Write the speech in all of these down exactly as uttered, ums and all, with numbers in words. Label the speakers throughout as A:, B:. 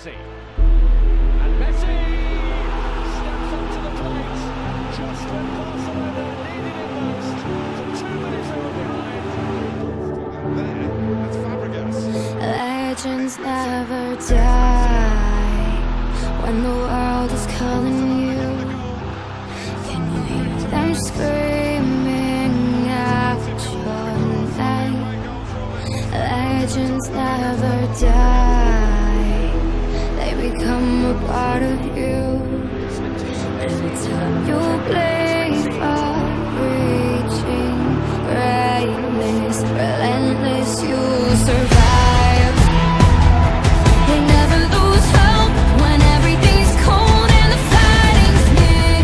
A: Messi. And Messi steps up to the plate just when Barcelona needed it most. For two minutes they were behind.
B: There, that's Fabregas.
C: Legends never die when the world is calling you. Can you hear them screaming out your name? Legends never die, they become a part of you. Every time you blink for reaching greatness, relentless, you survive. They never lose hope when everything's cold and the fighting's near.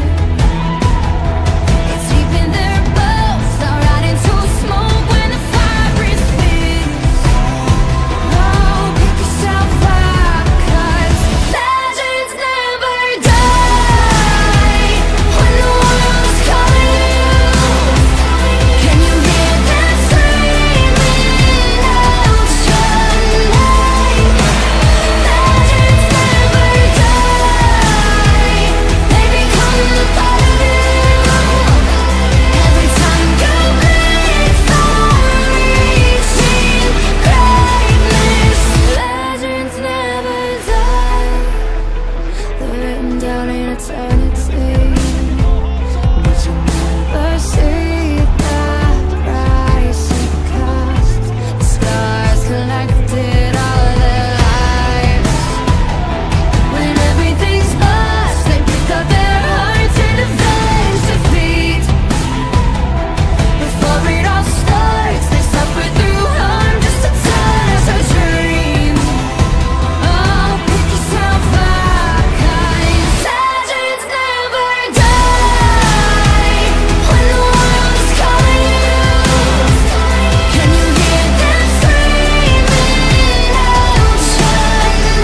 C: It's deep in their bones, they're right into smoke when the fire is fierce. Oh, pick yourself up, 'cause legends never die when the world is calling you. Can you hear them screaming out your name? Legends never die, they become a part of you. Every time you blink for reaching greatness, legends never die. They're written down in eternity, but you never see the price it cost. The stars collected all their lives. When everything's lost, they pick up their hearts and avenge defeat. Before it all starts, they suffer through harm just to touch a dream. Oh, pick yourself up, 'cause legends never die when the world is calling you. Can you hear them screaming out your name?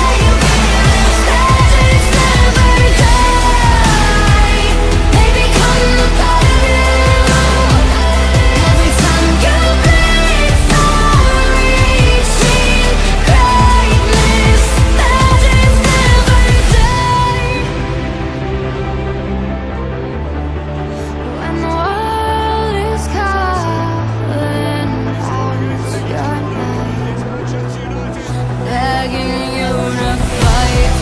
C: Legends never die, they become a part of you. Every time you blink for reaching greatness, legends never die. When the world is calling out your name, begging you to fight.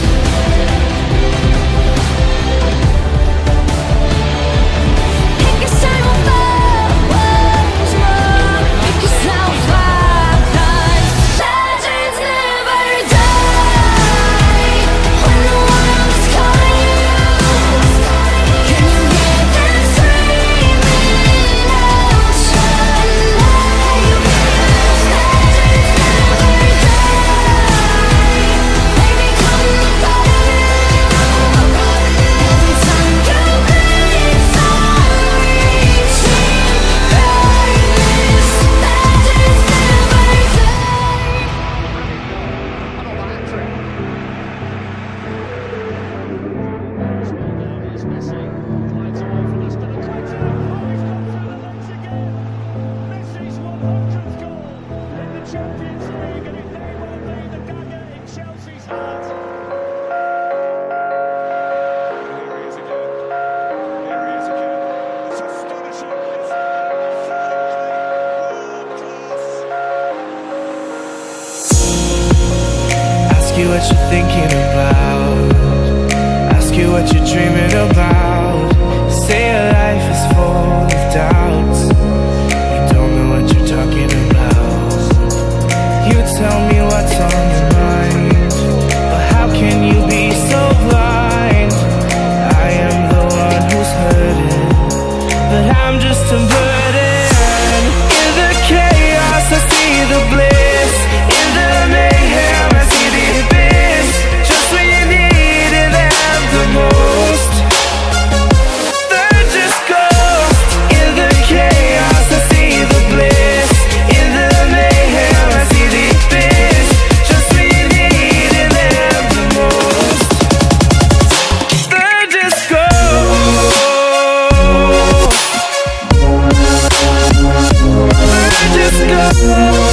C: Pick yourself up once more. Pick yourself up, 'cause legends never die when the world is calling you. Can you hear them screaming out your name? Legends never die, they become a part of you. Every time you blink for reaching greatness, legends never die.
A: Here's Messi. Glides away from us, but a quick throw. Oh, he's gone through it once again. Messi's one hundredth goal in the Champions League, and it may well be the dagger in Chelsea's heart.
B: Here he is again. Here he is again. It's astonishing. It's absolutely world class.
D: Ask you what you're thinking about. Ask you what you're dreaming about. Say your life is full of doubts. You don't know what you're talking about. You tell me what's on your mind, but how can you be so blind? I am the one who's hurting, but I'm just a burden. In the chaos I see the bliss. In the mayhem I see the abyss. Just when you needed them the most, they're just ghosts. In the chaos I see the bliss. In the mayhem I see the abyss. Just when you needed them the most, they're just ghosts. They're just ghosts.